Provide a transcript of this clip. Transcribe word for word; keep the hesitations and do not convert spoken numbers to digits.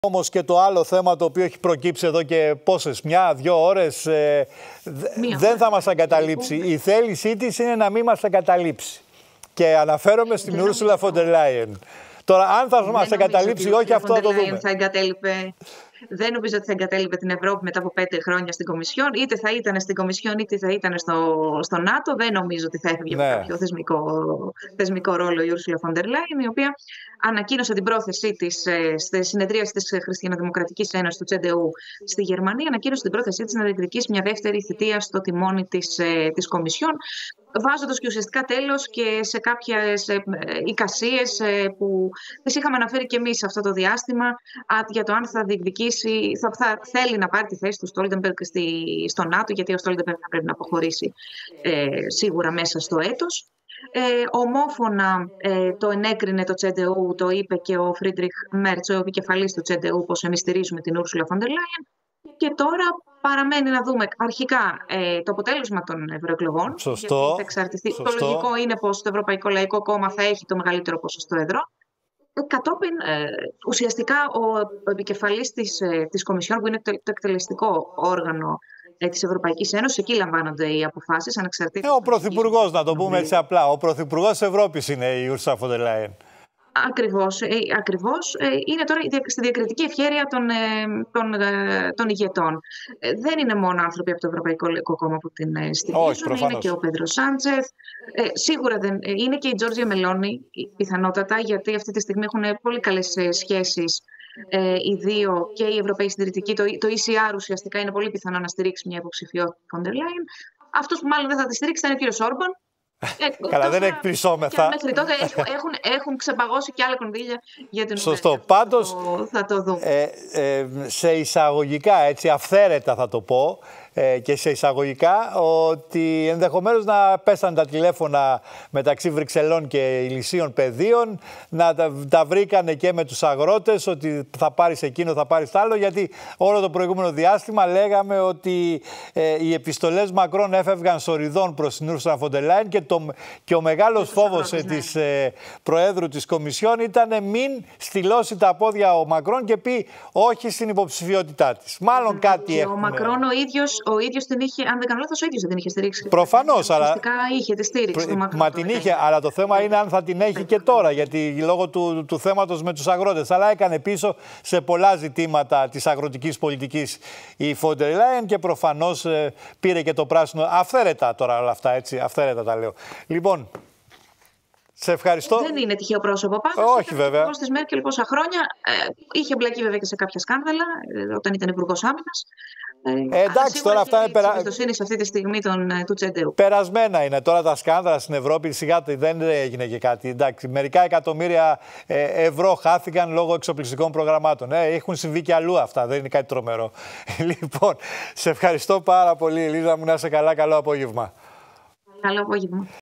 Όμως και το άλλο θέμα το οποίο έχει προκύψει εδώ και πόσες, μια, δύο ώρες, ε, μία, δεν θα μας εγκαταλείψει. Η θέλησή της είναι να μην μας εγκαταλείψει. Και αναφέρομαι στην Ursula von der Leyen. Τώρα, αν θα μας εγκαταλείψει ή όχι, αυτό θα το δούμε. Θα εγκατέλειπε... Δεν νομίζω ότι θα εγκατέλειπε την Ευρώπη μετά από πέντε χρόνια στην Κομισιόν. Είτε θα ήταν στην Κομισιόν, είτε θα ήταν στο, στο ΝΑΤΟ. Δεν νομίζω ότι θα έφευγε ναι. από κάποιο θεσμικό, θεσμικό ρόλο η Ursula von der Leyen, η οποία ανακοίνωσε την πρόθεσή της ε, στη συνεδρίαση της Χριστιανοδημοκρατικής Ένωσης του Τσεντεού στη Γερμανία. Ανακοίνωσε την πρόθεσή της να διεκδικήσει μια δεύτερη θητεία στο τιμόνι της, ε, της Κομισιόν, βάζοντας και ουσιαστικά τέλος και σε κάποιες ε, εικασίες ε, που τις είχαμε αναφέρει και εμείς αυτό το διάστημα α, για το αν θα διεκδικήσει. Θα, θα θέλει να πάρει τη θέση του Στόλτεμπεργκ στη, στο ΝΑΤΟ, γιατί ο Στόλτεμπεργκ θα πρέπει να αποχωρήσει ε, σίγουρα μέσα στο έτος. Ε, ομόφωνα ε, το ενέκρινε το Τσεντεού, το είπε και ο Φρίντριχ Μέρτς, ο επικεφαλής του Τσεντεού, πως εμείς στηρίζουμε την Ursula von der Leyen. Και τώρα παραμένει να δούμε αρχικά ε, το αποτέλεσμα των ευρωεκλογών. Σωστό. Θα εξαρτηθεί. Σωστό. Το λογικό είναι πως το Ευρωπαϊκό Λαϊκό Κόμμα θα έχει το μεγαλύτερο ποσοστό εδρών. Κατόπιν, ε, ουσιαστικά, ο επικεφαλής της, ε, της Κομισιόν, που είναι το, το εκτελεστικό όργανο ε, της Ευρωπαϊκής Ένωσης, εκεί λαμβάνονται οι αποφάσεις ανεξαρτήτως. Ε, ο Πρωθυπουργός, να το πούμε έτσι απλά. Ο Πρωθυπουργός της Ευρώπης είναι η Ursula von der Leyen. Ακριβώς. Ε, ακριβώς. Ε, είναι τώρα στη διακριτική ευχέρεια των, ε, των, ε, των ηγετών. Ε, δεν είναι μόνο άνθρωποι από το Ευρωπαϊκό Λαϊκό Κόμμα που την ε, στηρίζουν. Είναι και ο Πέντρο Σάντσεθ. Ε, σίγουρα δεν, ε, είναι και η Τζόρτζια Μελόνι, πιθανότατα, γιατί αυτή τη στιγμή έχουν πολύ καλές ε, σχέσεις ε, οι δύο, και οι Ευρωπαίοι συντηρητικοί. Το, το ι σι αρ ουσιαστικά είναι πολύ πιθανό να στηρίξει μια υποψηφιότητα von der Leyen. Αυτός που μάλλον δεν θα τη στηρίξει θα είναι ο κύριος Όρμπαν. Ε, Καλά, δεν εκπλησώμεθα. Μέχρι τότε έχουν, έχουν ξεπαγώσει και άλλα κονδύλια για την Σωστό. Ουκρανία. Πάντως, θα το, θα το δούμε. Ε, ε, σε εισαγωγικά, έτσι, αυθαίρετα θα το πω, ε, και σε εισαγωγικά, ότι ενδεχομένως να πέσαν τα τηλέφωνα μεταξύ Βρυξελών και Ηλυσίων Πεδίων, να τα, τα βρήκανε και με τους αγρότες, ότι θα πάρεις εκείνο, θα πάρεις το άλλο, γιατί όλο το προηγούμενο διάστημα λέγαμε ότι ε, οι επιστολές Μακρόν έφευγαν σοριδών προς την Ursula von der Leyen και, το, και ο μεγάλος φόβος ε, της ε, Προέδρου της Κομισιόν ήταν μην στυλώσει τα πόδια ο Μακρόν και πει όχι στην υποψηφιότητά της. Μάλλον κάτι έχουμε. Ο Μακρόν ο ίδιος Ο ίδιος την είχε, αν δεν κάνω λάθος, ο ίδιος δεν την είχε στηρίξει. Προφανώς, αλλά. Ουσιαστικά είχε τη στήριξη του Μακρόν. Μα την είχε, αλλά το θέμα είναι αν θα την έχει και τώρα, γιατί λόγω του, του θέματος με τους αγρότες. Αλλά έκανε πίσω σε πολλά ζητήματα της αγροτικής πολιτικής η von der Leyen και προφανώς ε, πήρε και το πράσινο. Αυθαίρετα τώρα όλα αυτά, έτσι. Αυθαίρετα τα λέω. Λοιπόν. Σε ευχαριστώ. Δεν είναι τυχαίο πρόσωπο πάντως. Όχι, βέβαια. Ο της Μέρκελ πόσα χρόνια. Ε, είχε μπλακεί βέβαια και σε κάποια σκάνδαλα ε, όταν ήταν υπουργός άμυνας. Ε, εντάξει, τώρα αυτά είναι περα... εμπιστοσύνη σε αυτή τη στιγμή των, του Τσεντεού. Περασμένα είναι τώρα τα σκάνδαλα στην Ευρώπη. Σιγά δεν έγινε και κάτι. Εντάξει, μερικά εκατομμύρια ε, ευρώ χάθηκαν λόγω εξοπλιστικών προγραμμάτων. Ε, έχουν συμβεί και αλλού αυτά. Δεν είναι κάτι τρομερό. Λοιπόν, σε ευχαριστώ πάρα πολύ, Ελίζα μου. Να είσαι καλά. Καλό απόγευμα. Καλό απόγευμα.